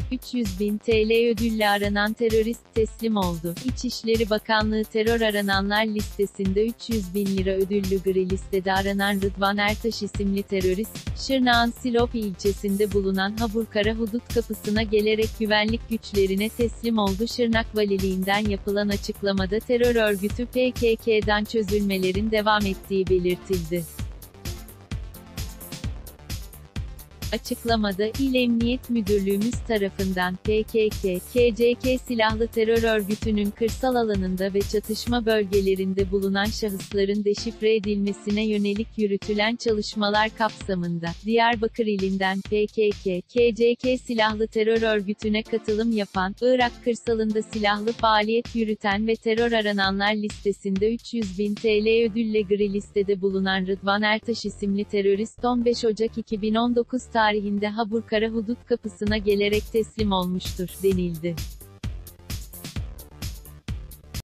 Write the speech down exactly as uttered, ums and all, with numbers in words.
üç yüz bin T L ödülle aranan terörist teslim oldu. İçişleri Bakanlığı terör arananlar listesinde üç yüz bin lira ödüllü gri listede aranan Rıdvan Ertaş isimli terörist, Şırnak'ın Silop ilçesinde bulunan Haburkara hudut kapısına gelerek güvenlik güçlerine teslim oldu. Şırnak Valiliğinden yapılan açıklamada terör örgütü P K K'dan çözülmelerin devam ettiği belirtildi. Açıklamada, İl Emniyet Müdürlüğümüz tarafından, P K K, K C K silahlı terör örgütünün kırsal alanında ve çatışma bölgelerinde bulunan şahısların deşifre edilmesine yönelik yürütülen çalışmalar kapsamında, Diyarbakır ilinden P K K, K C K silahlı terör örgütüne katılım yapan, Irak kırsalında silahlı faaliyet yürüten ve terör arananlar listesinde üç yüz bin T L ödülle gri listede bulunan Rıdvan Ertaş isimli terörist on beş Ocak iki bin on dokuz tarihinde Haburkara hudut kapısına gelerek teslim olmuştur, denildi.